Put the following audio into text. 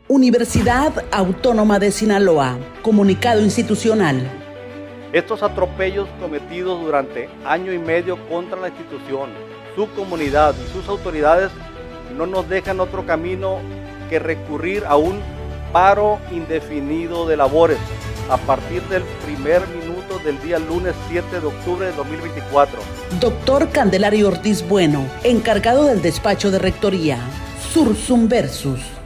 Universidad Autónoma de Sinaloa. Comunicado institucional. Estos atropellos cometidos durante año y medio contra la institución, su comunidad y sus autoridades no nos dejan otro camino que recurrir a un paro indefinido de labores a partir del primer minuto del día lunes 7 de octubre de 2024. Doctor Candelario Ortiz Bueno, encargado del despacho de rectoría. Sursum Versus.